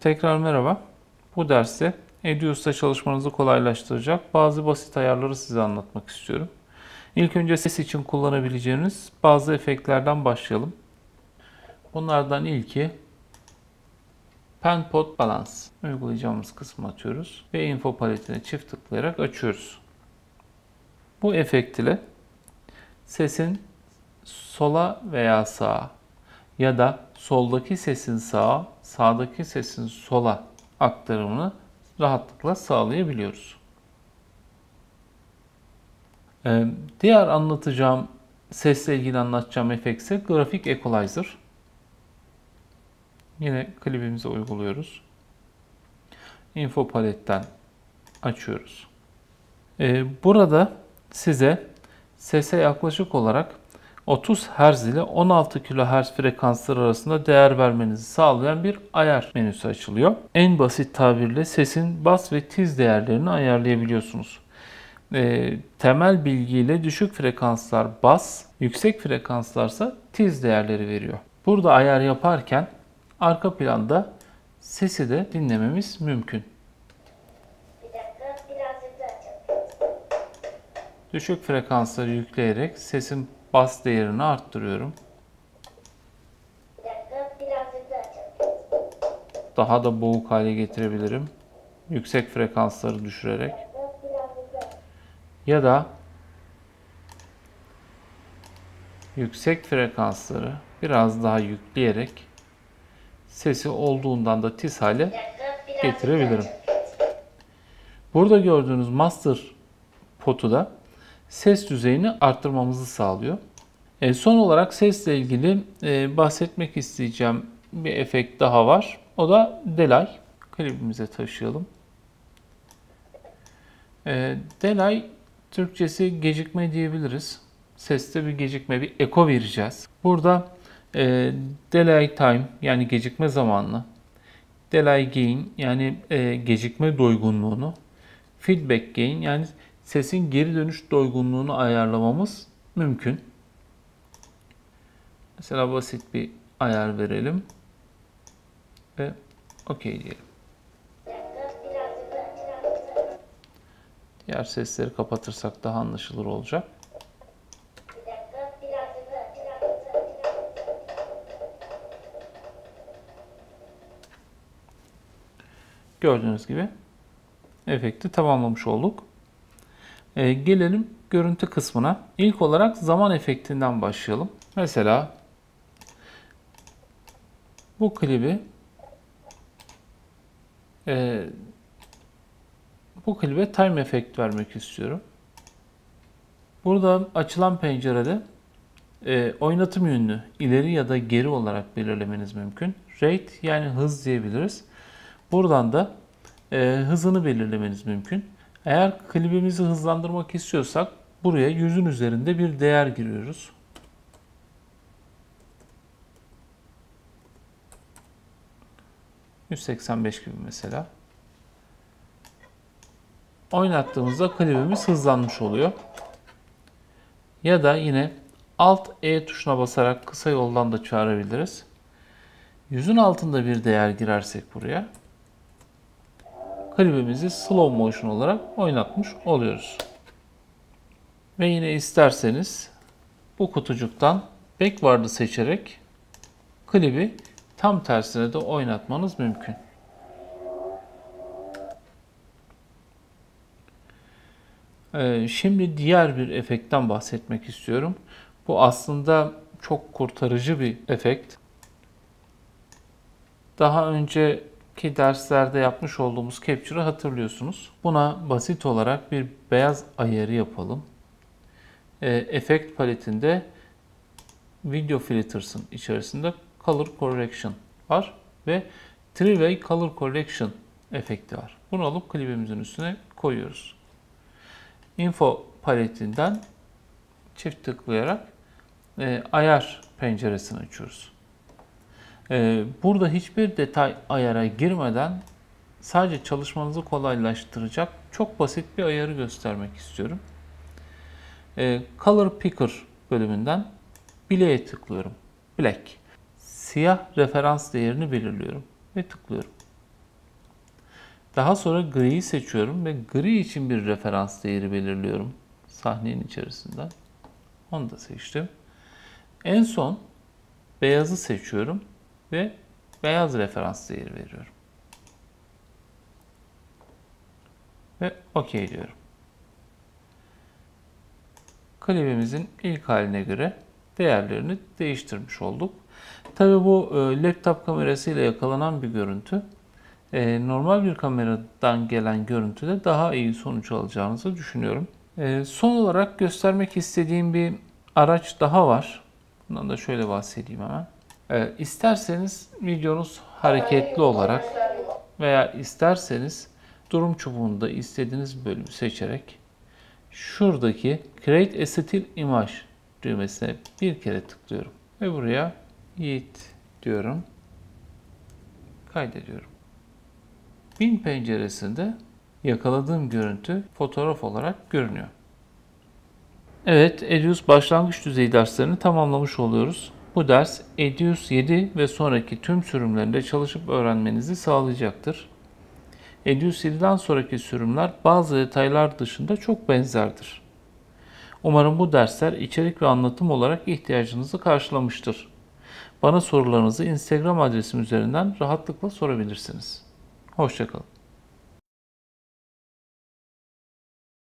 Tekrar merhaba. Bu derste Edius'ta çalışmanızı kolaylaştıracak bazı basit ayarları size anlatmak istiyorum. İlk önce ses için kullanabileceğiniz bazı efektlerden başlayalım. Bunlardan ilki Pen Pot Balance. Uygulayacağımız kısmı atıyoruz ve info paletine çift tıklayarak açıyoruz. Bu efekt ile sesin sola veya sağa ya da soldaki sesin sağa, sağdaki sesin sola aktarımını rahatlıkla sağlayabiliyoruz. Diğer anlatacağım, sesle ilgili anlatacağım efekt ise Graphic Equalizer. Yine klibimize uyguluyoruz. Info paletten açıyoruz. Burada size sese yaklaşık olarak 30 Hz ile 16 kHz frekanslar arasında değer vermenizi sağlayan bir ayar menüsü açılıyor. En basit tabirle sesin bas ve tiz değerlerini ayarlayabiliyorsunuz. Temel bilgiyle düşük frekanslar bas, yüksek frekanslarsa tiz değerleri veriyor. Burada ayar yaparken arka planda sesi de dinlememiz mümkün. Düşük frekansları yükleyerek sesin bas değerini arttırıyorum. Daha da boğuk hale getirebilirim. Yüksek frekansları düşürerek. Ya da yüksek frekansları biraz daha yükleyerek sesi olduğundan da tiz hale getirebilirim. Burada gördüğünüz master potu da ses düzeyini arttırmamızı sağlıyor. Son olarak sesle ilgili bahsetmek isteyeceğim bir efekt daha var. O da delay. Klibimize taşıyalım. Delay Türkçesi gecikme diyebiliriz. Seste bir gecikme, bir eko vereceğiz. Burada delay time yani gecikme zamanını, delay gain yani gecikme doygunluğunu, feedback gain yani sesin geri dönüş doygunluğunu ayarlamamız mümkün. Mesela basit bir ayar verelim ve OK diyelim. Diğer sesleri kapatırsak daha anlaşılır olacak. Gördüğünüz gibi efekti tamamlamış olduk. Gelelim görüntü kısmına. İlk olarak zaman efektinden başlayalım. Mesela bu klibe time efekt vermek istiyorum. Burada açılan pencerede oynatım yönünü ileri ya da geri olarak belirlemeniz mümkün. Rate yani hız diyebiliriz. Buradan da hızını belirlemeniz mümkün. Eğer klibimizi hızlandırmak istiyorsak buraya 100'ün üzerinde bir değer giriyoruz. %185 gibi mesela. Oynattığımızda klibimiz hızlanmış oluyor. Ya da yine Alt E tuşuna basarak kısa yoldan da çağırabiliriz. 100'ün altında bir değer girersek buraya klibimizi slow motion olarak oynatmış oluyoruz. Ve yine isterseniz bu kutucuktan backward'ı seçerek klibi tam tersine de oynatmanız mümkün. Şimdi diğer bir efektten bahsetmek istiyorum. Bu aslında çok kurtarıcı bir efekt. Daha önceki derslerde yapmış olduğumuz Capture'ı hatırlıyorsunuz. Buna basit olarak bir beyaz ayarı yapalım. Efekt paletinde Video Filters'ın içerisinde Color Correction var ve Three-Way Color Correction efekti var. Bunu alıp klibimizin üstüne koyuyoruz. Info paletinden çift tıklayarak ayar penceresini açıyoruz. Burada hiçbir detay ayara girmeden sadece çalışmanızı kolaylaştıracak çok basit bir ayarı göstermek istiyorum. Color Picker bölümünden Black'e tıklıyorum. Black. Siyah referans değerini belirliyorum ve tıklıyorum. Daha sonra griyi seçiyorum ve gri için bir referans değeri belirliyorum sahnenin içerisinde. Onu da seçtim. En son beyazı seçiyorum ve beyaz referans değeri veriyorum. Ve OK diyorum. Klibimizin ilk haline göre değerlerini değiştirmiş olduk. Tabii bu laptop kamerasıyla yakalanan bir görüntü. Normal bir kameradan gelen görüntüde daha iyi sonuç alacağınızı düşünüyorum. Son olarak göstermek istediğim bir araç daha var. Bundan da şöyle bahsedeyim hemen. İsterseniz videonuz hareketli olarak veya isterseniz durum çubuğunda istediğiniz bölümü seçerek şuradaki Create a Still Image düğmesine bir kere tıklıyorum. Ve buraya Yiğit diyorum. Kaydediyorum. Bin penceresinde yakaladığım görüntü fotoğraf olarak görünüyor. Evet, Edius başlangıç düzeyi derslerini tamamlamış oluyoruz. Bu ders Edius 7 ve sonraki tüm sürümlerinde çalışıp öğrenmenizi sağlayacaktır. Edius 7'den sonraki sürümler bazı detaylar dışında çok benzerdir. Umarım bu dersler içerik ve anlatım olarak ihtiyacınızı karşılamıştır. Bana sorularınızı Instagram adresim üzerinden rahatlıkla sorabilirsiniz. Hoşça kalın.